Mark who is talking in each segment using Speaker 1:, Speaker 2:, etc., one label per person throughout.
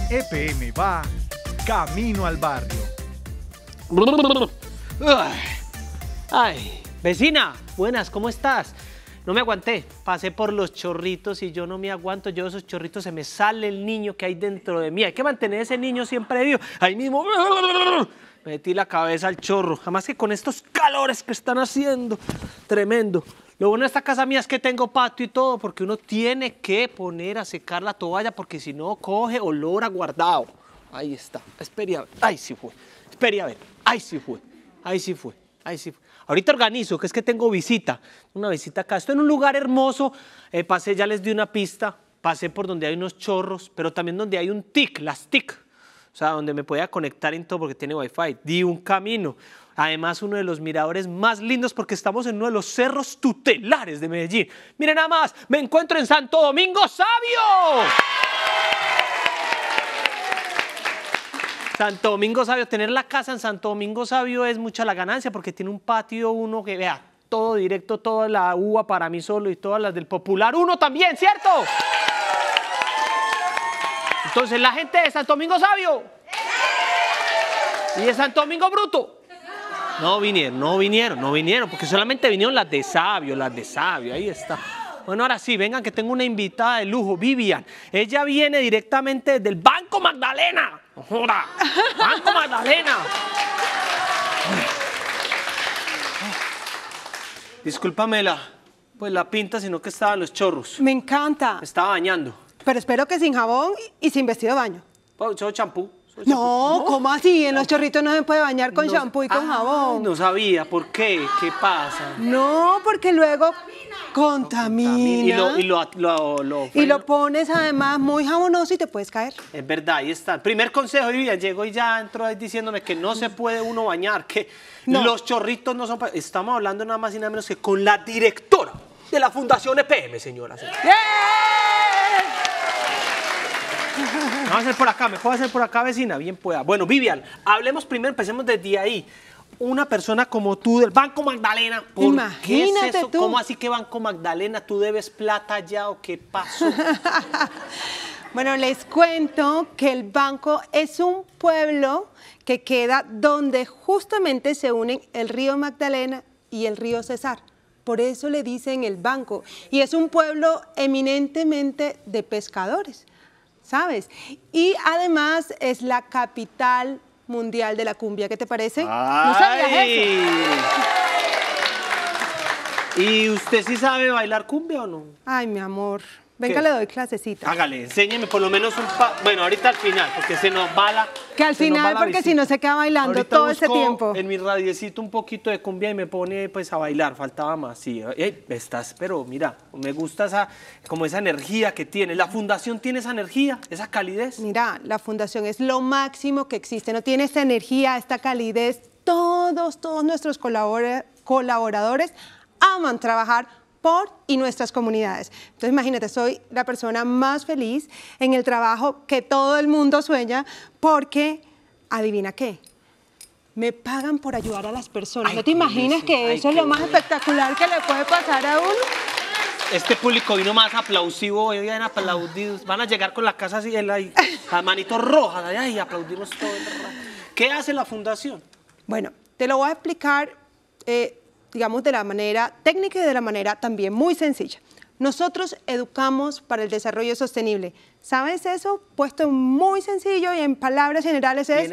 Speaker 1: EPM va camino al barrio.
Speaker 2: Ay, vecina, buenas, ¿cómo estás? No me aguanté, pasé por los chorritos y yo no me aguanto, yo de esos chorritos se me sale el niño que hay dentro de mí. Hay que mantener ese niño siempre vivo. Ahí mismo me metí la cabeza al chorro. Además que con estos calores que están haciendo, tremendo. Lo bueno de esta casa mía es que tengo patio y todo, porque uno tiene que poner a secar la toalla, porque si no coge olor a guardado. Ahí está, espere a ver, ahí sí fue, espere a ver, ahí sí fue, ahí sí fue, ahí sí fue. Ahorita organizo, que es que tengo visita, una visita acá. Estoy en un lugar hermoso, pasé, ya les di una pista, pasé por donde hay unos chorros, pero también donde hay un TIC, las TIC, o sea, donde me podía conectar en todo porque tiene wifi. Di un camino, además uno de los miradores más lindos porque estamos en uno de los cerros tutelares de Medellín. Miren nada más, me encuentro en Santo Domingo Sabio. Santo Domingo Sabio, tener la casa en Santo Domingo Sabio es mucha la ganancia porque tiene un patio uno que vea, todo directo, toda la uva para mí solo y todas las del Popular uno también, ¿cierto? Entonces la gente de Santo Domingo Sabio y de Santo Domingo Bruto no vinieron, porque solamente vinieron las de Sabio, ahí está. Bueno, ahora sí, vengan que tengo una invitada de lujo, Vivian. Ella viene directamente desde el Banco Magdalena. ¡Joda! ¡Banco Magdalena! Discúlpame pues la pinta, sino que estaba en los chorros.
Speaker 3: Me encanta.
Speaker 2: Me estaba bañando.
Speaker 3: Pero espero que sin jabón y sin vestido de baño.
Speaker 2: Soy champú.
Speaker 3: No, ¿cómo así? En los chorritos no se puede bañar con champú y con jabón.
Speaker 2: No sabía, ¿por qué? ¿Qué pasa?
Speaker 3: No, porque luego contamina.
Speaker 2: Y
Speaker 3: lo pones además muy jabonoso y te puedes caer.
Speaker 2: Es verdad, ahí está. Primer consejo, Vivian, llegó y ya entró ahí diciéndome que no se puede uno bañar, que los chorritos no son... Estamos hablando nada más y nada menos que con la directora de la Fundación EPM, señora. Vamos a hacer por acá, ¿me puedo hacer por acá, vecina? Bien pueda. Bueno, Vivian, hablemos primero, empecemos desde ahí. Una persona como tú del Banco Magdalena, ¿por qué es eso?
Speaker 3: Tú.
Speaker 2: ¿Cómo así que Banco Magdalena? ¿Tú debes plata ya o qué pasó?
Speaker 3: Bueno, les cuento que el banco es un pueblo que queda donde justamente se unen el río Magdalena y el río Cesar. Por eso le dicen el banco. Y es un pueblo eminentemente de pescadores, ¿sabes? Y además es la capital mundial de la cumbia. ¿Qué te parece?
Speaker 2: ¡Ay!
Speaker 3: ¿No sabías eso?
Speaker 2: ¿Y usted sí sabe bailar cumbia o no?
Speaker 3: Ay, mi amor. Venga, le doy clasecita.
Speaker 2: Hágale, enséñeme por lo menos bueno, ahorita al final, porque se nos va la...
Speaker 3: Que al final, porque si no se queda bailando ahorita todo ese tiempo.
Speaker 2: En mi radiecito un poquito de cumbia y me pone pues a bailar, faltaba más, sí. Pero mira, me gusta como esa energía que tiene. ¿La fundación tiene esa energía, esa calidez?
Speaker 3: Mira, la fundación es lo máximo que existe, no tiene esta energía, esta calidez. Todos nuestros colaboradores aman trabajar por y nuestras comunidades. Entonces imagínate, soy la persona más feliz en el trabajo que todo el mundo sueña porque, adivina qué, me pagan por ayudar a las personas. ¿No te imaginas que eso es lo más espectacular que le puede pasar a uno?
Speaker 2: Este público vino más aplausivo, hoy vienen aplaudidos, van a llegar con la casa así, las manitos rojas, y aplaudimos todo el rato. ¿Qué hace la fundación?
Speaker 3: Bueno, te lo voy a explicar digamos, de la manera técnica y de la manera también muy sencilla. Nosotros educamos para el desarrollo sostenible. ¿Sabes eso? Puesto muy sencillo y en palabras generales es...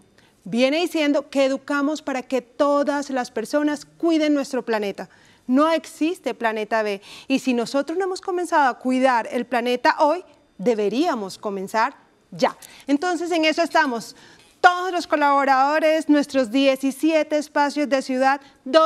Speaker 3: Viene diciendo que educamos para que todas las personas cuiden nuestro planeta. No existe planeta B. Y si nosotros no hemos comenzado a cuidar el planeta hoy, deberíamos comenzar ya. Entonces, en eso estamos. Todos los colaboradores, nuestros 17 espacios de ciudad,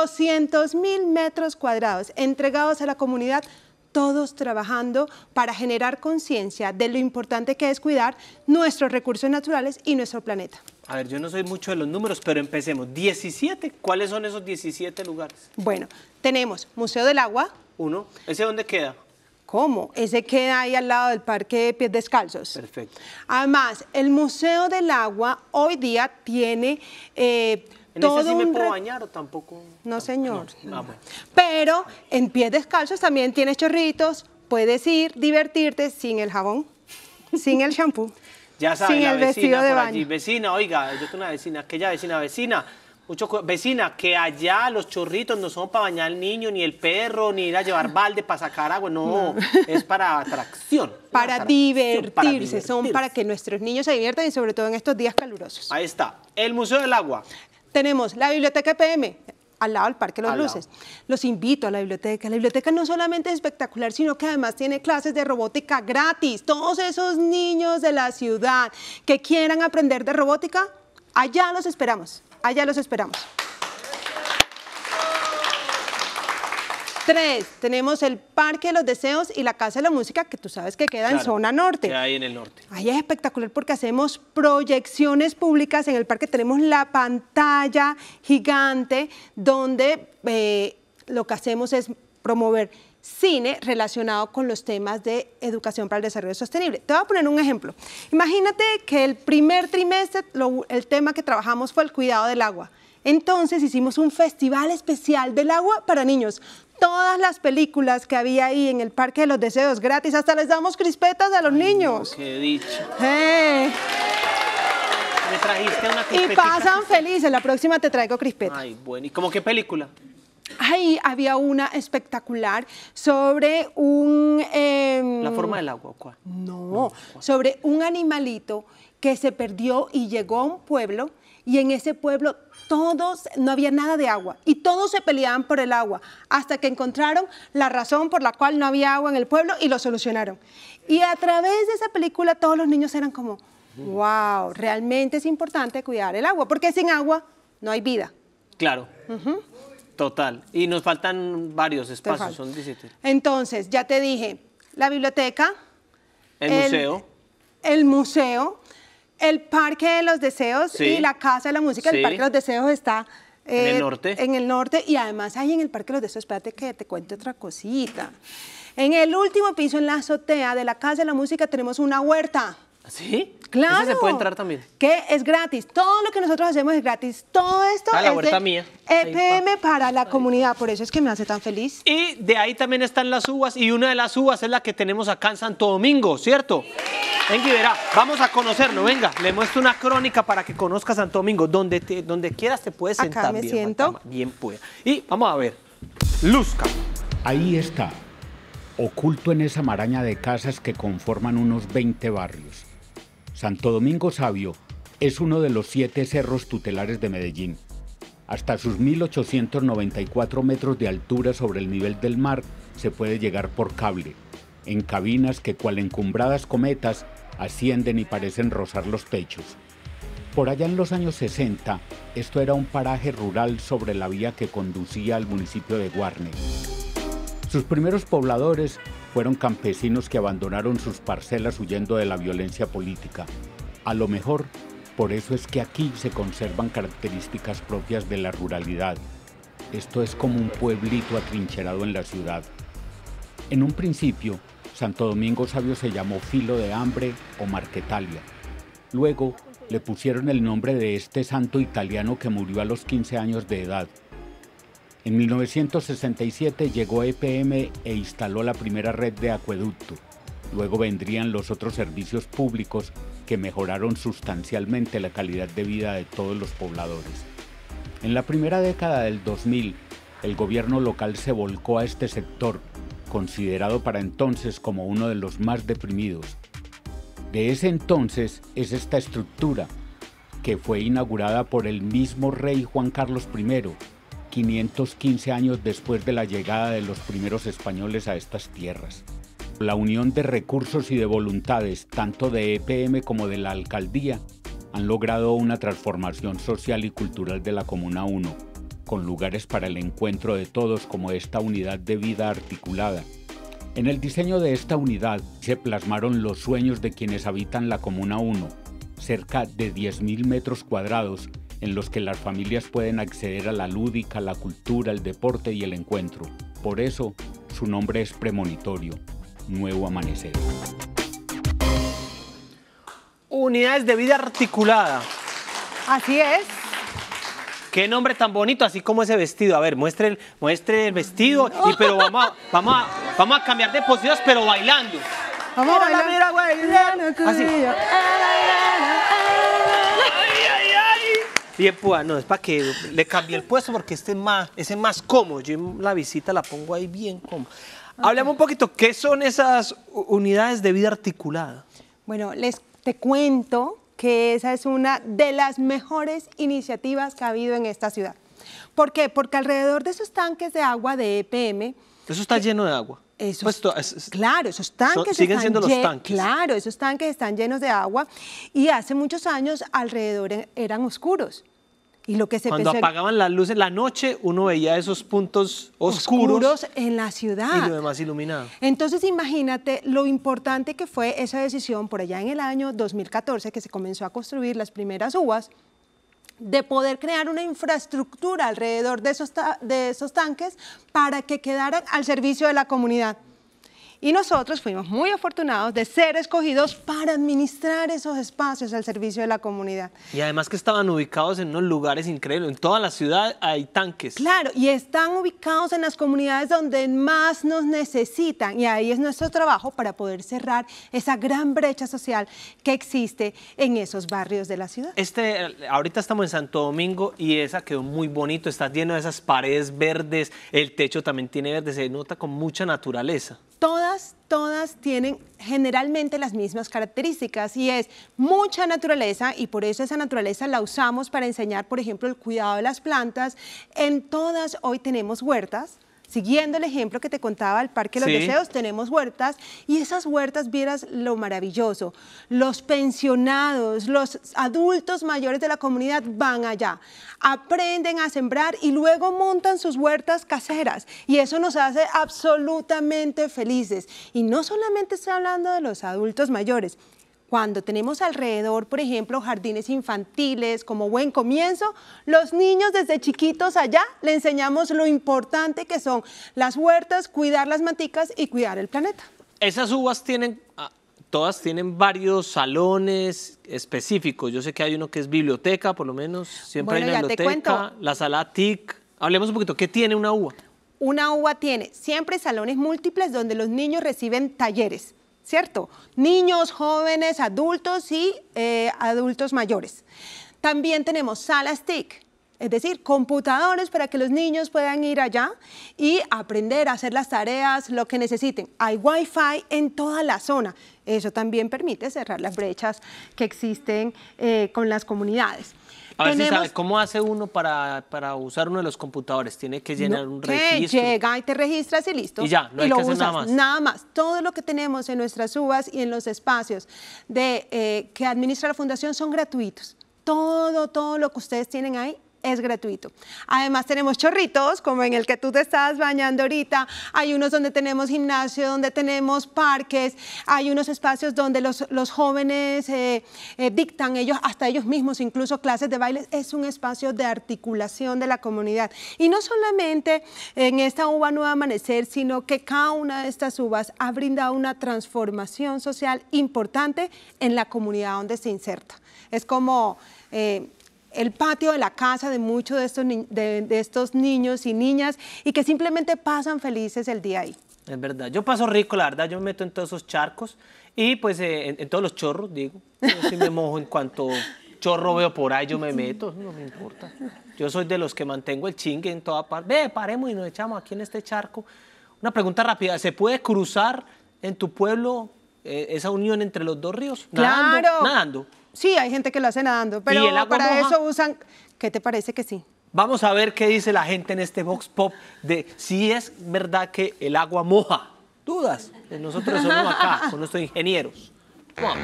Speaker 3: 200.000 metros cuadrados entregados a la comunidad, todos trabajando para generar conciencia de lo importante que es cuidar nuestros recursos naturales y nuestro planeta.
Speaker 2: A ver, yo no soy mucho de los números, pero empecemos. 17, ¿cuáles son esos 17 lugares?
Speaker 3: Bueno, tenemos Museo del Agua.
Speaker 2: Uno, ¿ese dónde queda?
Speaker 3: ¿Cómo? Ese queda ahí al lado del Parque de Pies Descalzos.
Speaker 2: Perfecto.
Speaker 3: Además, el Museo del Agua hoy día tiene
Speaker 2: ¿En ese sí me puedo bañar o tampoco?
Speaker 3: No, señor.
Speaker 2: No. Bueno.
Speaker 3: Pero en Pies Descalzos también tienes chorritos, puedes ir, divertirte sin el jabón, sin el shampoo.
Speaker 2: Ya sabe,
Speaker 3: Sin
Speaker 2: la
Speaker 3: el
Speaker 2: vecina
Speaker 3: vestido de
Speaker 2: por
Speaker 3: baño.
Speaker 2: allí. Vecina, oiga, yo tengo una vecina, aquella vecina. Vecina, que allá los chorritos no son para bañar al niño, ni el perro, ni ir a llevar balde para sacar agua, no, es para atracción.
Speaker 3: Para
Speaker 2: Atracción,
Speaker 3: divertirse, son para que nuestros niños se diviertan y sobre todo en estos días calurosos.
Speaker 2: Ahí está, el Museo del Agua.
Speaker 3: Tenemos la Biblioteca EPM, al lado del Parque Los
Speaker 2: Al lado.
Speaker 3: Luces. Los invito a la biblioteca. La biblioteca no solamente es espectacular, sino que además tiene clases de robótica gratis. Todos esos niños de la ciudad que quieran aprender de robótica, allá los esperamos. Allá los esperamos. 3, tenemos el Parque de los Deseos y la Casa de la Música, que tú sabes que queda en
Speaker 2: Claro,
Speaker 3: zona norte.
Speaker 2: queda ahí en el norte.
Speaker 3: Ahí es espectacular porque hacemos proyecciones públicas. En el parque tenemos la pantalla gigante donde lo que hacemos es promover cine relacionado con los temas de educación para el desarrollo sostenible. Te voy a poner un ejemplo. Imagínate que el primer trimestre el tema que trabajamos fue el cuidado del agua. Entonces hicimos un festival especial del agua para niños. Todas las películas que había ahí en el Parque de los Deseos gratis, hasta les damos crispetas a los niños.
Speaker 2: No, qué dicho.
Speaker 3: ¡Eh!
Speaker 2: Me trajiste una
Speaker 3: Y
Speaker 2: crispetica.
Speaker 3: pasan felices, la próxima te traigo crispeta.
Speaker 2: Ay, bueno, ¿y cómo qué película?
Speaker 3: Ahí había una espectacular sobre un...
Speaker 2: ¿La forma del agua o cuál?
Speaker 3: No, sobre un animalito que se perdió y llegó a un pueblo y en ese pueblo no había nada de agua y todos se peleaban por el agua hasta que encontraron la razón por la cual no había agua en el pueblo y lo solucionaron. Y a través de esa película todos los niños eran como, wow, realmente es importante cuidar el agua porque sin agua no hay vida.
Speaker 2: Claro. Total. Y nos faltan varios espacios, son 17.
Speaker 3: Entonces, ya te dije, la biblioteca, el museo, el Parque de los Deseos
Speaker 2: Sí.
Speaker 3: y la Casa de la Música.
Speaker 2: Sí.
Speaker 3: El Parque de los Deseos está
Speaker 2: ¿En el norte?
Speaker 3: En el norte y además ahí en el Parque de los Deseos, espérate que te cuente otra cosita. En el último piso, en la azotea de la Casa de la Música, tenemos una huerta.
Speaker 2: ¿Sí?
Speaker 3: Claro.
Speaker 2: ¿Ese se puede entrar también?
Speaker 3: Que es gratis. Todo lo que nosotros hacemos es gratis. Todo esto
Speaker 2: Ah, la
Speaker 3: es
Speaker 2: huerta
Speaker 3: de
Speaker 2: mía.
Speaker 3: EPM para la comunidad. Por eso es que me hace tan feliz.
Speaker 2: Y de ahí también están las uvas y una de las uvas es la que tenemos acá en Santo Domingo, ¿cierto? Venga y verá, vamos a conocerlo, venga, le muestro una crónica para que conozca Santo Domingo, donde quieras te puedes
Speaker 3: Acá
Speaker 2: sentar.
Speaker 3: me
Speaker 2: bien,
Speaker 3: siento.
Speaker 2: Fantama, bien pueda. Y vamos a ver, Luzca.
Speaker 4: Ahí está, oculto en esa maraña de casas que conforman unos 20 barrios. Santo Domingo Sabio es uno de los 7 cerros tutelares de Medellín. Hasta sus 1.894 metros de altura sobre el nivel del mar se puede llegar por cable, en cabinas que cual encumbradas cometas ascienden y parecen rozar los techos. Por allá en los años 60, esto era un paraje rural sobre la vía que conducía al municipio de Guarne. Sus primeros pobladores fueron campesinos que abandonaron sus parcelas huyendo de la violencia política. A lo mejor, por eso es que aquí se conservan características propias de la ruralidad. Esto es como un pueblito atrincherado en la ciudad. En un principio, Santo Domingo Sabio se llamó Filo de Hambre o Marquetalia. Luego le pusieron el nombre de este santo italiano que murió a los 15 años de edad. En 1967 llegó EPM e instaló la primera red de acueducto. Luego vendrían los otros servicios públicos que mejoraron sustancialmente la calidad de vida de todos los pobladores. En la primera década del 2000, el gobierno local se volcó a este sector, considerado para entonces como uno de los más deprimidos. De ese entonces es esta estructura, que fue inaugurada por el mismo rey Juan Carlos I, 515 años después de la llegada de los primeros españoles a estas tierras. La unión de recursos y de voluntades, tanto de EPM como de la alcaldía, han logrado una transformación social y cultural de la Comuna 1, con lugares para el encuentro de todos como esta unidad de vida articulada. En el diseño de esta unidad se plasmaron los sueños de quienes habitan la Comuna 1, cerca de 10.000 metros cuadrados en los que las familias pueden acceder a la lúdica, la cultura, el deporte y el encuentro. Por eso, su nombre es premonitorio, Nuevo Amanecer.
Speaker 2: Unidades de vida articulada.
Speaker 3: Así es.
Speaker 2: Qué nombre tan bonito, así como ese vestido. A ver, muestre el vestido, pero vamos a cambiar de posiciones, pero bailando.
Speaker 3: Vamos a
Speaker 2: Mírala,
Speaker 3: bailar.
Speaker 2: mira, güey. Así. Bien, pues, no, es para que le cambie el puesto porque ese es más cómodo. Yo en la visita la pongo ahí bien cómodo. Okay. Háblame un poquito, ¿qué son esas unidades de vida articulada?
Speaker 3: Bueno, te cuento que esa es una de las mejores iniciativas que ha habido en esta ciudad. ¿Por qué? Porque alrededor de esos tanques de agua de EPM...
Speaker 2: Eso está lleno de agua.
Speaker 3: Claro, esos tanques
Speaker 2: siguen siendo los tanques.
Speaker 3: Claro, esos tanques están llenos de agua y hace muchos años alrededor eran oscuros. Y lo que
Speaker 2: Cuando apagaban las luces en la noche, uno veía esos puntos oscuros
Speaker 3: en la ciudad.
Speaker 2: Y lo demás iluminado.
Speaker 3: Entonces, imagínate lo importante que fue esa decisión por allá en el año 2014, que se comenzó a construir las primeras uvas, de poder crear una infraestructura alrededor de esos tanques para que quedaran al servicio de la comunidad. Y nosotros fuimos muy afortunados de ser escogidos para administrar esos espacios al servicio de la comunidad.
Speaker 2: Y además que estaban ubicados en unos lugares increíbles. En toda la ciudad hay tanques.
Speaker 3: Claro, y están ubicados en las comunidades donde más nos necesitan. Y ahí es nuestro trabajo para poder cerrar esa gran brecha social que existe en esos barrios de la ciudad.
Speaker 2: Ahorita estamos en Santo Domingo y esa quedó muy bonito. Está lleno de esas paredes verdes. El techo también tiene verde. Se nota con mucha naturaleza. Todas tienen generalmente las mismas características y es mucha naturaleza y por eso esa naturaleza la usamos para enseñar, por ejemplo, el cuidado de las plantas. En todas hoy tenemos huertas. Siguiendo el ejemplo que te contaba del Parque de los Deseos, tenemos huertas y esas huertas, vieras lo maravilloso. Los pensionados, los adultos mayores de la comunidad van allá, aprenden a sembrar y luego montan sus huertas caseras y eso nos hace absolutamente felices. Y no solamente estoy hablando de los adultos mayores. Cuando tenemos alrededor, por ejemplo, jardines infantiles como buen comienzo, los niños desde chiquitos allá le enseñamos lo importante que son las huertas, cuidar las maticas y cuidar el planeta. Esas uvas todas tienen varios salones específicos. Yo sé que hay uno que es biblioteca, por lo menos, siempre hay una biblioteca, la sala TIC. Hablemos un poquito, ¿qué tiene una uva?
Speaker 3: Una uva tiene siempre salones múltiples donde los niños reciben talleres. ¿Cierto? Niños, jóvenes, adultos y adultos mayores. También tenemos salas TIC, es decir, computadores para que los niños puedan ir allá y aprender a hacer las tareas, lo que necesiten. Hay Wi-Fi en toda la zona. Eso también permite cerrar las brechas que existen con las comunidades.
Speaker 2: A ver si sabe, ¿cómo hace uno para usar uno de los computadores? Tiene que llenar un registro.
Speaker 3: Llega y te registras y listo.
Speaker 2: Y ya, no hay que hacer nada más.
Speaker 3: Nada más. Todo lo que tenemos en nuestras uvas y en los espacios que administra la Fundación son gratuitos. Todo lo que ustedes tienen ahí es gratuito. Además tenemos chorritos, como en el que tú te estás bañando ahorita. Hay unos donde tenemos gimnasio, donde tenemos parques. Hay unos espacios donde los jóvenes dictan hasta ellos mismos, incluso clases de baile. Es un espacio de articulación de la comunidad. Y no solamente en esta uva Nuevo Amanecer, sino que cada una de estas uvas ha brindado una transformación social importante en la comunidad donde se inserta. Es como el patio de la casa de muchos de estos niños y niñas y que simplemente pasan felices el día ahí.
Speaker 2: Es verdad, yo paso rico, la verdad, yo me meto en todos esos charcos y pues en todos los chorros, digo, yo sí me mojo en cuanto chorro veo por ahí, yo me meto, no me importa. Yo soy de los que mantengo el chingue en toda parte. Ve, paremos y nos echamos aquí en este charco. Una pregunta rápida, ¿se puede cruzar en tu pueblo esa unión entre los dos ríos?
Speaker 3: Claro.
Speaker 2: Nadando.
Speaker 3: Sí, hay gente que lo hace nadando, pero para eso usan... ¿Qué te parece que sí?
Speaker 2: Vamos a ver qué dice la gente en este Vox Pop de si es verdad que el agua moja. ¿Dudas? Nosotros somos acá, con nuestros ingenieros. Wow.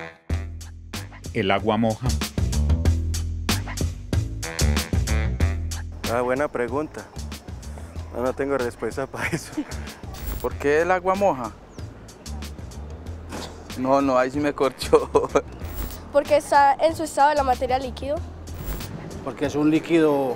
Speaker 4: ¿El agua moja?
Speaker 5: Buena pregunta. No tengo respuesta para eso.
Speaker 6: ¿Por qué el agua moja? No, ahí sí me corchó.
Speaker 7: Porque está en su estado de la materia líquido.
Speaker 8: Porque es un líquido,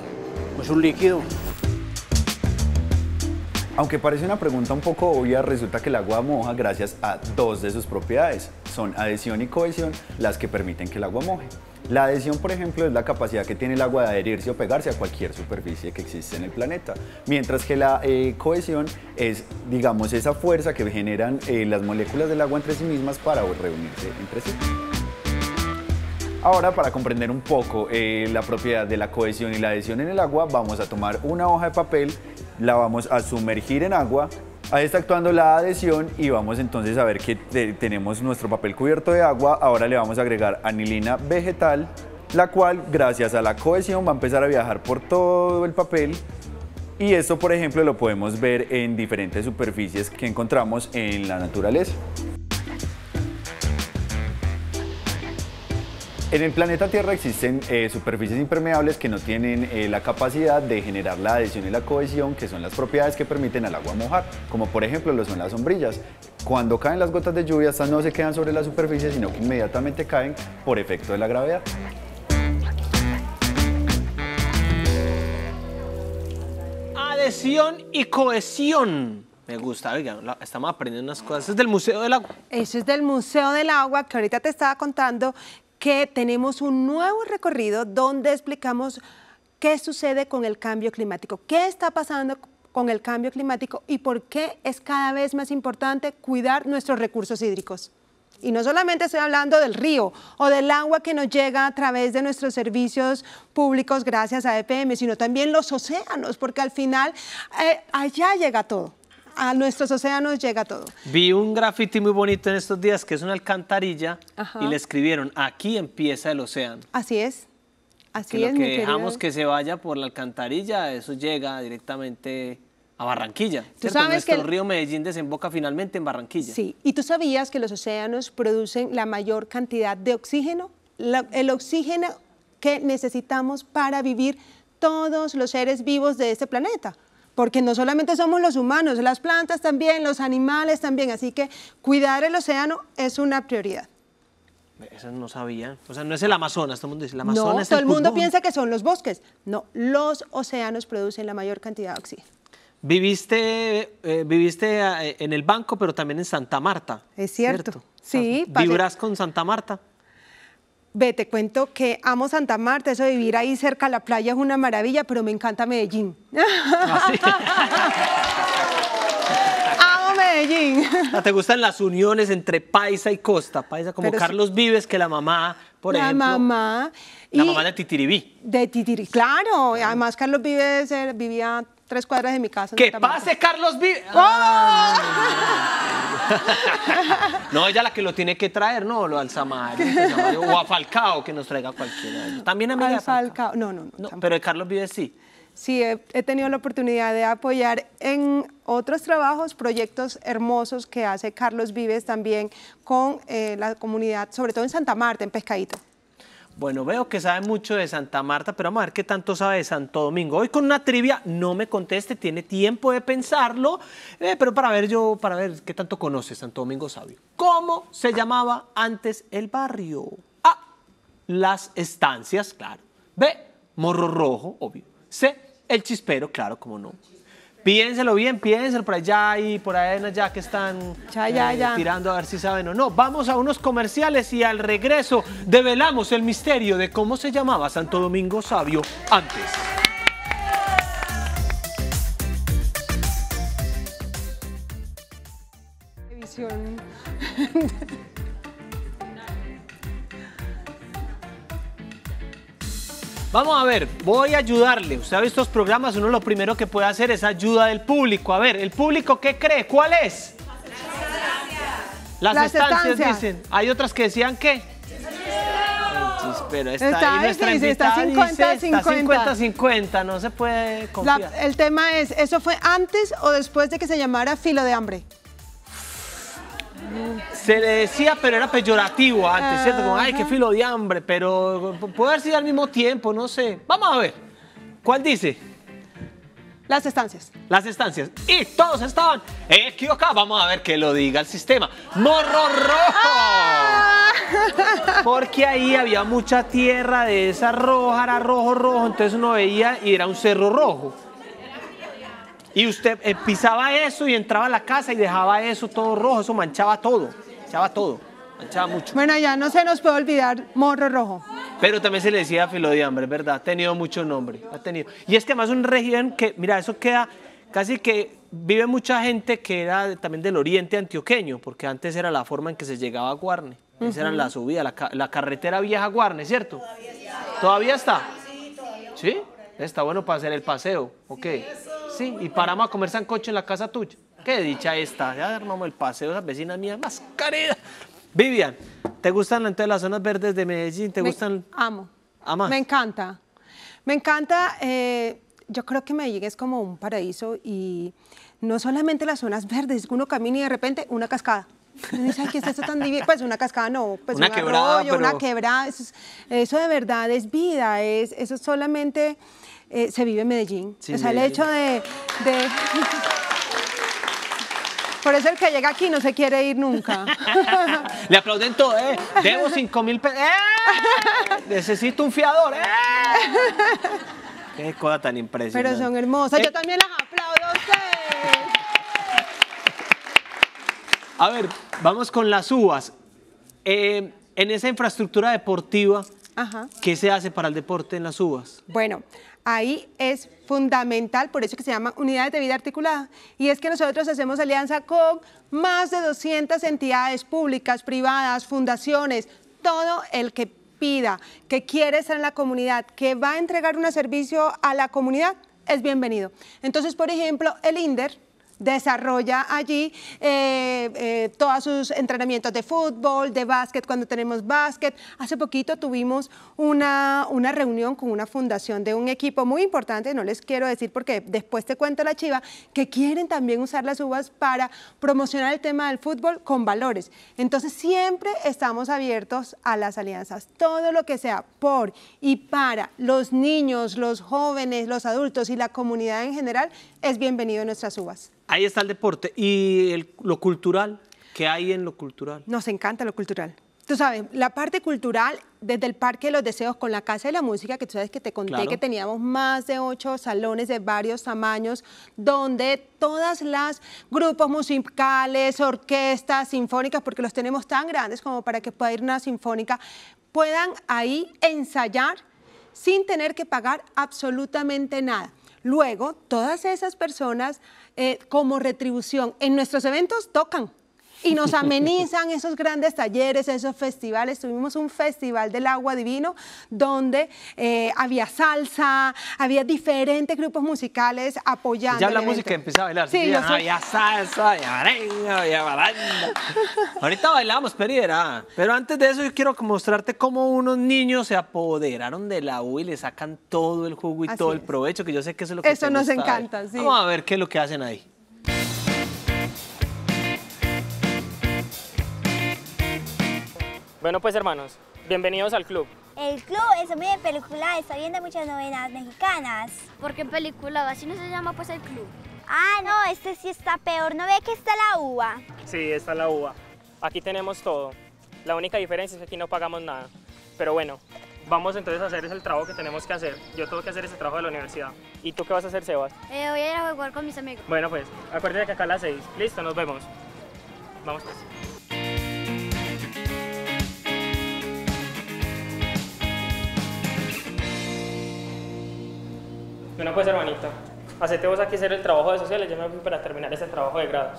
Speaker 9: Aunque parece una pregunta un poco obvia, resulta que el agua moja gracias a dos de sus propiedades. Son adhesión y cohesión las que permiten que el agua moje. La adhesión, por ejemplo, es la capacidad que tiene el agua de adherirse o pegarse a cualquier superficie que existe en el planeta. Mientras que la cohesión es, digamos, esa fuerza que generan las moléculas del agua entre sí mismas para reunirse entre sí. Ahora, para comprender un poco la propiedad de la cohesión y la adhesión en el agua, vamos a tomar una hoja de papel, la vamos a sumergir en agua. Ahí está actuando la adhesión y vamos entonces a ver que tenemos nuestro papel cubierto de agua. Ahora le vamos a agregar anilina vegetal, la cual, gracias a la cohesión, va a empezar a viajar por todo el papel. Y esto, por ejemplo, lo podemos ver en diferentes superficies que encontramos en la naturaleza. En el planeta Tierra existen superficies impermeables que no tienen la capacidad de generar la adhesión y la cohesión, que son las propiedades que permiten al agua mojar, como por ejemplo lo son las sombrillas. Cuando caen las gotas de lluvia, estas no se quedan sobre la superficie, sino que inmediatamente caen por efecto de la gravedad.
Speaker 2: Adhesión y cohesión. Me gusta, oiga, estamos aprendiendo unas cosas. Es del Museo del Agua.
Speaker 3: Eso es del Museo del Agua, que ahorita te estaba contando que tenemos un nuevo recorrido donde explicamos qué sucede con el cambio climático, qué está pasando con el cambio climático y por qué es cada vez más importante cuidar nuestros recursos hídricos. Y no solamente estoy hablando del río o del agua que nos llega a través de nuestros servicios públicos gracias a EPM, sino también los océanos, porque al final allá llega todo. A nuestros océanos llega todo.
Speaker 2: Vi un graffiti muy bonito en estos días que es una alcantarilla. Ajá. Y le escribieron, aquí empieza el océano.
Speaker 3: Así es. Así
Speaker 2: que
Speaker 3: es,
Speaker 2: lo que dejamos que se vaya por la alcantarilla, eso llega directamente a Barranquilla.
Speaker 3: ¿Tú sabes
Speaker 2: Nuestro río Medellín desemboca finalmente en Barranquilla.
Speaker 3: Sí, ¿y tú sabías que los océanos producen la mayor cantidad de oxígeno? El oxígeno que necesitamos para vivir todos los seres vivos de este planeta. Porque no solamente somos los humanos, las plantas también, los animales también, así que cuidar el océano es una prioridad.
Speaker 2: Eso no sabía, o sea, no es el Amazonas, todo el mundo dice, el Amazonas
Speaker 3: no,
Speaker 2: es
Speaker 3: todo
Speaker 2: el
Speaker 3: mundo
Speaker 2: pulmón.
Speaker 3: piensa que son los bosques, no, los océanos producen la mayor cantidad de oxígeno.
Speaker 2: Viviste en el banco, pero también en Santa Marta.
Speaker 3: Es cierto, sí.
Speaker 2: ¿Vibras con Santa Marta?
Speaker 3: Ve, te cuento que amo Santa Marta, eso de vivir ahí cerca a la playa es una maravilla, pero me encanta Medellín.
Speaker 2: ¿Ah, sí?
Speaker 3: Amo Medellín.
Speaker 2: ¿Te gustan las uniones entre paisa y costa? Paisa como pero Carlos sí. Vives, que la mamá, por ejemplo. La mamá de Titiribí.
Speaker 3: De Titiribí, claro. Además, Carlos Vives vivía 3 cuadras de mi casa.
Speaker 2: ¡Que pase Carlos Vives! ¡Oh! No, ella la que lo tiene que traer, no, lo al Samario, o a Falcao, que nos traiga cualquiera. También amiga de
Speaker 3: Falcao. No,
Speaker 2: pero de Carlos Vives sí.
Speaker 3: Sí, he tenido la oportunidad de apoyar en otros trabajos, proyectos hermosos que hace Carlos Vives también con la comunidad, sobre todo en Santa Marta, en Pescadito.
Speaker 2: Bueno, veo que sabe mucho de Santa Marta, pero vamos a ver qué tanto sabe de Santo Domingo. Hoy con una trivia, no me conteste, tiene tiempo de pensarlo, pero para ver qué tanto conoce Santo Domingo Sabio. ¿Cómo se llamaba antes el barrio? A, Las Estancias, claro. B, Morro Rojo, obvio. C, El Chispero, claro, cómo no. Piénselo bien, piénselo por allá y por allá ya que están tirando a ver si saben o no. Vamos a unos comerciales y al regreso develamos el misterio de cómo se llamaba Santo Domingo Sabio antes. Vamos a ver, voy a ayudarle. Usted ha visto estos programas, uno lo primero que puede hacer es ayuda del público. A ver, ¿el público qué cree? ¿Cuál es? Las estancias dicen. Hay otras que decían ¿qué? El Chispero. Está ahí nuestra invitada dice, está 50-50, no se puede confiar.
Speaker 3: El tema es, ¿eso fue antes o después de que se llamara Filo de Hambre?
Speaker 2: Se le decía, pero era peyorativo antes, ¿cierto? Como, ay, qué filo de hambre, pero puede haber sido al mismo tiempo, no sé. Vamos a ver. ¿Cuál dice?
Speaker 3: Las Estancias.
Speaker 2: Las Estancias. Y todos estaban equivocados. Vamos a ver que lo diga el sistema. ¡Morro Rojo! Porque ahí había mucha tierra de esa roja, era rojo, entonces uno veía y era un cerro rojo. Y usted pisaba eso y entraba a la casa y dejaba eso todo rojo, eso manchaba todo, manchaba mucho.
Speaker 3: Bueno, ya no se nos puede olvidar Morro Rojo.
Speaker 2: Pero también se le decía Filo de Hambre, ¿verdad? Ha tenido mucho nombre, ha tenido. Y es que además es una región que, mira, eso queda casi que vive mucha gente que era también del oriente antioqueño, porque antes era la forma en que se llegaba a Guarne. Esa era la subida, la carretera vieja Guarne, ¿cierto? ¿Todavía está? Sí, todavía. ¿Sí? Está bueno para hacer el paseo, ok. Sí, y paramos a comer sancocho en la casa tuya. Qué dicha esta, ya armamos el paseo, esas vecinas mías más queridas. Vivian, ¿te gustan entonces las zonas verdes de Medellín? ¿Te gustan?
Speaker 3: Amo.
Speaker 2: ¿Amas?
Speaker 3: Me encanta. Me encanta. Yo creo que Medellín es como un paraíso y no solamente las zonas verdes, uno camina y de repente una cascada. Y dice, ay, ¿qué es eso tan divino? Pues una cascada no, pues
Speaker 2: una
Speaker 3: un
Speaker 2: quebrada,
Speaker 3: arroyo, una quebrada. Eso de verdad es vida, eso solamente se vive en Medellín.
Speaker 2: Sí,
Speaker 3: o sea,
Speaker 2: Medellín.
Speaker 3: el hecho de... Por eso el que llega aquí no se quiere ir nunca.
Speaker 2: Le aplauden todo, ¿eh? Debo 5.000 pesos. Necesito un fiador, Qué cosa tan impresionante.
Speaker 3: Pero son hermosas. Yo también las aplaudo a ustedes.
Speaker 2: A ver, vamos con las uvas. En esa infraestructura deportiva,
Speaker 3: Ajá.
Speaker 2: ¿qué se hace para el deporte en las uvas?
Speaker 3: Bueno, ahí es fundamental, por eso que se llaman unidades de vida articulada. Y es que nosotros hacemos alianza con más de 200 entidades públicas, privadas, fundaciones, todo el que pida, que quiere estar en la comunidad, que va a entregar un servicio a la comunidad, es bienvenido. Entonces, por ejemplo, el INDER desarrolla allí todos sus entrenamientos de fútbol, de básquet, cuando tenemos básquet. Hace poquito tuvimos una reunión con una fundación de un equipo muy importante, no les quiero decir porque después te cuento la chiva, que quieren también usar las uvas para promocionar el tema del fútbol con valores. Entonces siempre estamos abiertos a las alianzas. Todo lo que sea por y para los niños, los jóvenes, los adultos y la comunidad en general es bienvenido en nuestras uvas.
Speaker 2: Ahí está el deporte. ¿Y lo cultural? ¿Qué hay en lo cultural?
Speaker 3: Nos encanta lo cultural. Tú sabes, la parte cultural, desde el Parque de los Deseos con la Casa de la Música, que tú sabes que te conté
Speaker 2: Claro.
Speaker 3: que teníamos más de 8 salones de varios tamaños, donde todas las grupos musicales, orquestas, sinfónicas, porque los tenemos tan grandes como para que pueda ir una sinfónica, puedan ahí ensayar sin tener que pagar absolutamente nada. Luego, todas esas personas, como retribución, en nuestros eventos tocan y nos amenizan esos grandes talleres, esos festivales. Tuvimos un festival del agua divino donde había salsa, había diferentes grupos musicales apoyando.
Speaker 2: Ya la
Speaker 3: el evento.
Speaker 2: música empieza a bailar.
Speaker 3: Sí,
Speaker 2: Había salsa, había merengue, había baranda. Ahorita bailamos, pero antes de eso yo quiero mostrarte cómo unos niños se apoderaron de la uva y le sacan todo el jugo y
Speaker 3: Así
Speaker 2: todo el
Speaker 3: es.
Speaker 2: provecho, que yo sé que eso es lo que
Speaker 3: Eso
Speaker 2: te
Speaker 3: nos
Speaker 2: gusta.
Speaker 3: encanta, sí.
Speaker 2: Vamos a ver qué es lo que hacen ahí.
Speaker 10: Bueno, pues hermanos, bienvenidos al club.
Speaker 11: El club es muy de película, está viendo muchas novelas mexicanas.
Speaker 12: ¿Por qué película? Así no se llama pues el club.
Speaker 11: Ah, no, este sí está peor. ¿No ve que está la uva?
Speaker 10: Sí, está la uva. Aquí tenemos todo. La única diferencia es que aquí no pagamos nada. Pero bueno, vamos entonces a hacer el trabajo que tenemos que hacer. Yo tengo que hacer ese trabajo de la universidad. ¿Y tú qué vas a hacer, Sebas?
Speaker 12: Voy a ir a jugar con mis amigos.
Speaker 10: Bueno, pues, acuérdate que acá a las 6. Listo, nos vemos. Vamos pues. Bueno, pues hermanito, hacete vos aquí hacer el trabajo de sociales, yo me voy para terminar ese trabajo de grados.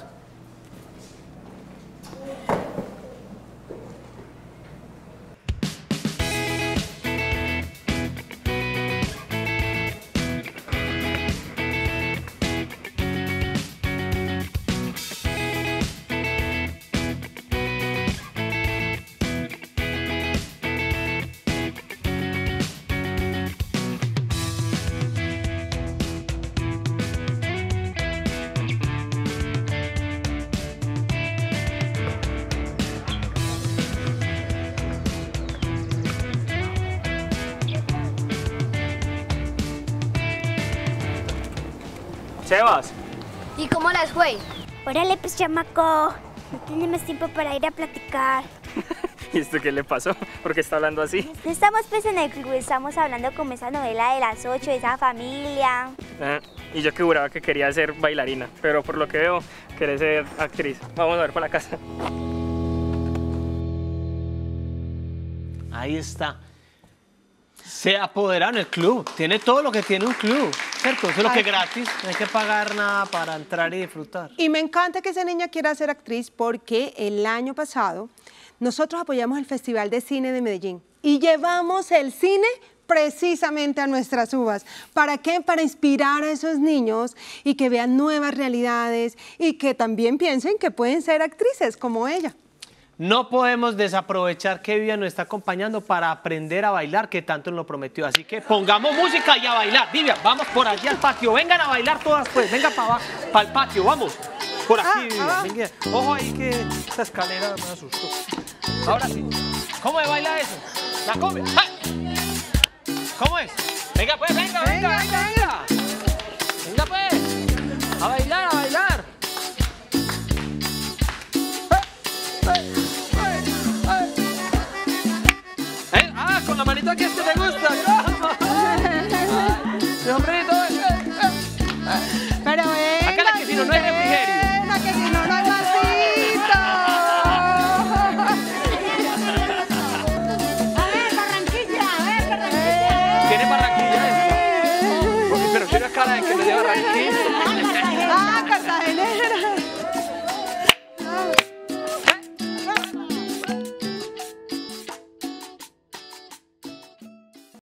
Speaker 10: Sebas.
Speaker 12: ¿Y cómo las fue?
Speaker 11: Órale, pues, chamaco. No tenemos tiempo para ir a platicar.
Speaker 10: ¿Y esto qué le pasó? ¿Por qué está hablando así?
Speaker 11: No estamos pues en el club, estamos hablando como esa novela de las 8, de esa familia.
Speaker 10: Y yo que juraba que quería ser bailarina, pero por lo que veo, querés ser actriz. Vamos a ver para la casa.
Speaker 2: Ahí está. Se apoderaron el club. Tiene todo lo que tiene un club. ¿cierto? Eso es lo que es gratis, no hay que pagar nada para entrar y disfrutar.
Speaker 3: Y me encanta que esa niña quiera ser actriz porque el año pasado nosotros apoyamos el Festival de Cine de Medellín y llevamos el cine precisamente a nuestras uvas. ¿Para qué? Para inspirar a esos niños y que vean nuevas realidades y que también piensen que pueden ser actrices como ella.
Speaker 2: No podemos desaprovechar que Vivian nos está acompañando para aprender a bailar, que tanto nos lo prometió. Así que pongamos música y a bailar. Vivian, vamos por allí al patio. Vengan a bailar todas, pues. Venga para abajo, para el patio, vamos. Por aquí, Vivian. Venga. Ojo ahí que esta escalera me asustó. Ahora sí. ¿Cómo se baila eso? La cumbia. ¡Ay! ¿Cómo es? Venga, pues, venga. Venga, pues. A bailar, a bailar. Con la manito aquí, te tengo